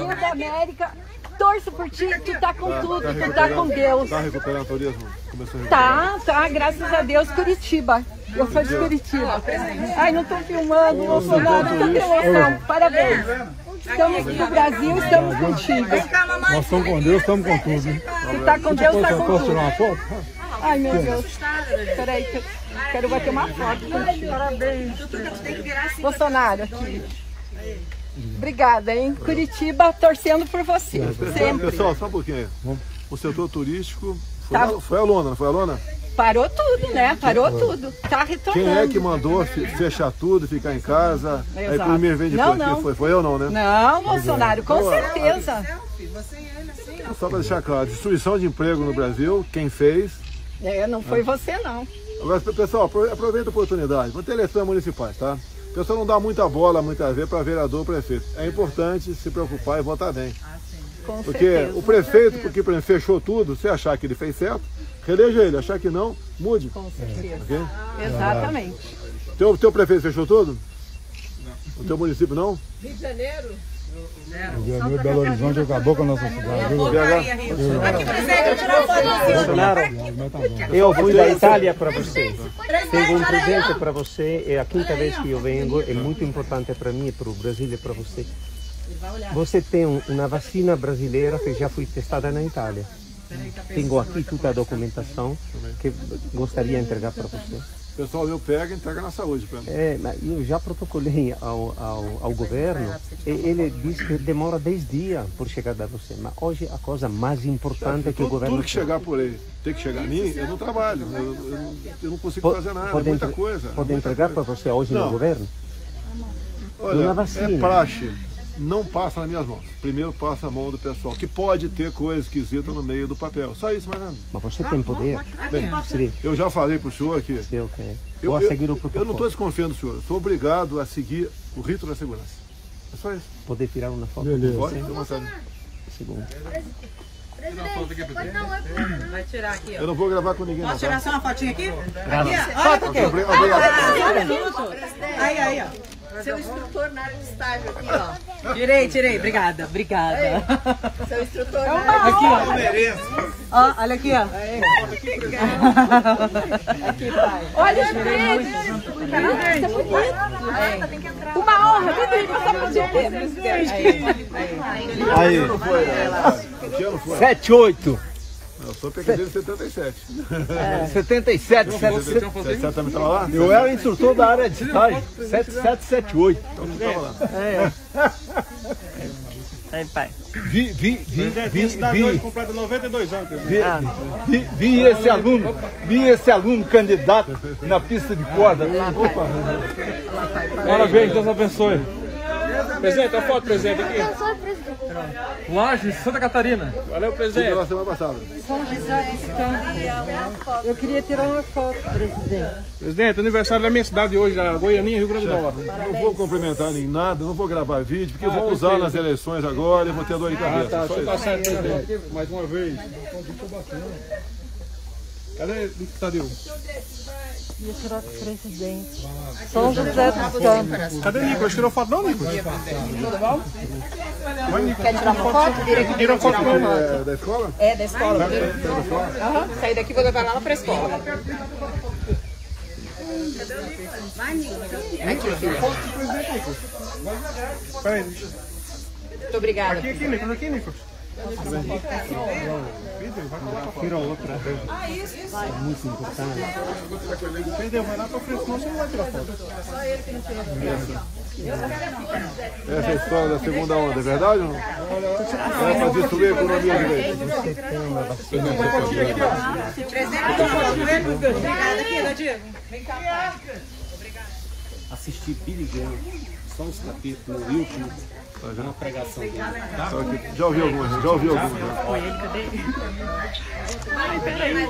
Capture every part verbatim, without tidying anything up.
Brasil, da América. Torço por ti, tu tá com tá, tudo, tá tu tá com Deus. Tá recuperando o turismo? Começou a recuperar. Tá, tá, graças a Deus, Curitiba. Eu sou de Curitiba. Ai, não tô filmando, não sou nada, tô com emoção. Parabéns. Estamos no Brasil, estamos contigo. Nós estamos com Deus, estamos com tudo. Se tá com Deus, tá com Posso tirar tudo. uma foto? Ai, meu Deus. Peraí, que eu quero bater uma foto contigo. Parabéns. Bolsonaro, aqui. Obrigada, hein? Curitiba torcendo por você. Sempre. Pessoal, só um pouquinho aí. O setor turístico foi, Tá. a, foi a lona, não foi a lona? Parou tudo, né? Parou tudo. Tá retornando. Quem é que mandou fe- fechar tudo, ficar em casa? Aí Exato. primeiro vem depois. Não, não. Quem foi? Foi eu não, né? Não, Bolsonaro, com certeza. Só para deixar claro, destruição de emprego no Brasil, quem fez? É, não foi você, não. Agora, pessoal, apro- aproveita a oportunidade. Vão ter eleições municipais, tá? O pessoal não dá muita bola, muitas vezes, para vereador, prefeito. É importante se preocupar e votar bem. Com Porque certeza. o prefeito, porque por exemplo, fechou tudo, se achar que ele fez certo, reeleja ele. Achar que não, mude. Com certeza. Ok? Exatamente. Teu, teu prefeito fechou tudo? Não. O teu município não? Rio de Janeiro, Belo Horizonte acabou com a nossa cidade. B H? Aqui, presidente, eu tirar foto. Bolsonaro, eu fui da Itália para você. Tenho um presente para você. É a quinta vez que eu venho. É muito importante para mim, para o Brasil e para você. Você tem um- uma vacina brasileira que já foi testada na Itália. Tenho aqui toda a documentação que gostaria de entregar para você. O pessoal meu pega e entrega na saúde. Pra mim. É, mas eu já protocolei ao, ao, ao governo e ele diz que demora dez dias por chegar a você. Mas hoje a coisa mais importante é que o Tudo, governo... tudo que chegar por aí, tem que chegar a mim, eu não trabalho. Eu, eu, não- eu não consigo Po- fazer nada, é pode muita entre- coisa. Pode muita entregar para coisa. você hoje Não. no governo? Olha, Uma vacina. é praxe. Não passa nas minhas mãos. Primeiro passa a mão do pessoal, que pode ter coisa esquisita no meio do papel. Só isso, mas nada. Mas você tem poder. Bem, Sim, eu já falei para o senhor que eu quero. eu, Vou eu, seguir o eu não protocolo. estou desconfiando do senhor. Eu sou obrigado a seguir o rito da segurança. É só isso. Poder tirar uma foto? Beleza. Pode? Fica à vontade. Segundo. Vai tirar aqui, ó. Eu não vou gravar com ninguém. Não, Posso tá? tirar só uma fotinha aqui? Grava. Aqui, ó. Olha aqui. Obrigado. Obrigado. Olha aqui. Aí, aí, ó. Seu instrutor na área de estágio aqui, ó. Tirei, tirei. Obrigada, obrigada. Seu instrutor na área Aqui, ó. Ó, olha aqui, ó. Aqui, pai. Olha os verdes. Caramba, isso é bonito. Uma honra, tudo isso você pode ter. Aí, Que ano foi? sete, oito, Eu sou pequeno de setenta e sete. setenta e sete, Você também estava lá? eu era instrutor da área de estágio, sete sete sete oito. Então você estava lá. Aí, pai. Vi, vi, vi, vi, vi, Completo noventa e dois anos. vi, vi, vi esse aluno, vi esse aluno candidato na pista de corda. Parabéns, Deus abençoe. Presidente, a foto, presidente, aqui. Eu sou o presidente. Laje, Santa Catarina. Valeu, Fui presidente. lá semana passada. Eu queria tirar uma foto, presidente. Presidente, aniversário da minha cidade hoje, a Goianinha, Rio Grande do Norte. Não vou cumprimentar nem nada, não vou gravar vídeo, porque vão usar nas eleições agora e vou ter dor de cabeça. Tá, Só só tá isso. certo, presidente. Mais uma vez. Cadê o Tadeu? Queria tirar com o presidente. São José dos Campos. Cadê o Nicolas? Tirou foto não, Nicolas? Quer tirar uma foto? Vira aqui. Tirou foto não. É da escola? É, da escola. É da escola? Aham. Sair daqui e vou levar lá pra escola. Aqui, filho. Peraí. Muito obrigada. Aqui, aqui, Nicolas. Aqui, Nicolas. Tira outra. É muito importante. Entendeu? Vai lá pra frente, senão você não vai tirar foto. Essa é a história da segunda onda, é verdade ou não? É para destruir a economia de vez. Obrigada aqui, Nadir. Assisti Billy Graham, só os capítulos no YouTube, uma pregação dele. Tá? Só que já ouvi algumas, já ouvi algumas. né? Foi ele, cadê ele? Ai, peraí.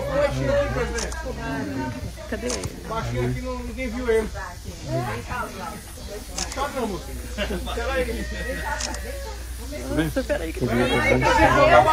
Cadê ele? Baixinho aqui, não- ninguém viu ele. Chora não, moço. Peraí, que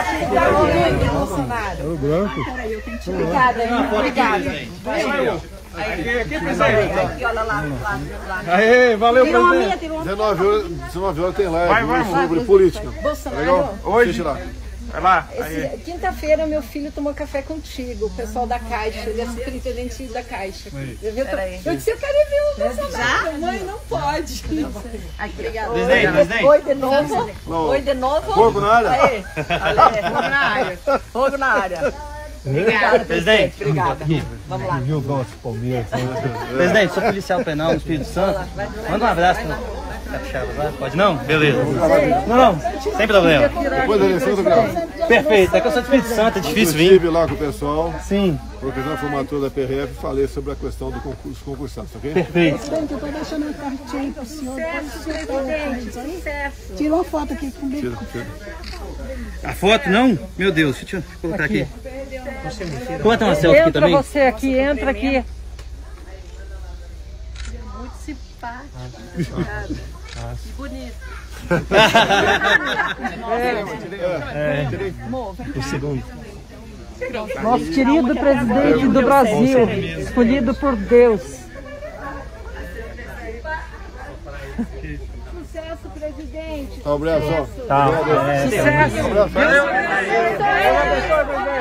Bolsonaro. É o branco. Obrigada, hein? Obrigada. Aqui, aqui, presidente. Aqui, olha lá, lá, lá. Aê, valeu, Tirou a minha, presidente. tirou a minha. dezenove horas, dezenove horas tem live Vai, vai, hoje vai. sobre política. Bolsonaro, Legal? Hoje. Assiste lá. Vai lá. Aí. esse- quinta-feira meu filho tomou café contigo, o pessoal da Caixa, ele é superintendente da Caixa. Eu, vi, eu disse, eu quero ver o Bolsonaro. Mãe, não pode. Aqui, obrigada. Presidente, presidente. Oi de novo. Não. Oi de novo. Fogo na área. Aê. Aê. Fogo na área. Fogo na área. Obrigada, presidente. Obrigada. Vamos lá. E o nosso Palmeiras. Presidente, sou policial penal no Espírito Santo. Manda um abraço pra Capixaba, vai? Pode não? Beleza. Não, não, sem problema. Depois da eleição do grau. Perfeito, é que eu sou do Espírito Santo, é Eu difícil vir. estive lá com o pessoal, Sim, professor formatura da P R F, falei sobre a questão do concurso concursados, ok? perfeito. Presidente, eu estou deixando uma cartinha para o senhor. Sucesso, presidente. Sucesso. Tira uma foto aqui comigo. Tira, tira. A foto não? Meu Deus, deixa eu colocar aqui. Bota uma selfie aqui Entra também. você aqui, entra aqui. Muito simpático. E bonito. O segundo. Nosso querido presidente do Brasil, escolhido por Deus. Sucesso, presidente. Tá, um abraço. Tá. Sucesso. Um abraço.